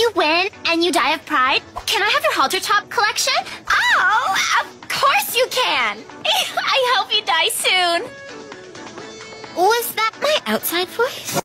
you win and you die of pride, can I have your halter top collection? Oh, of course you can! I hope you die soon. Was that my outside voice?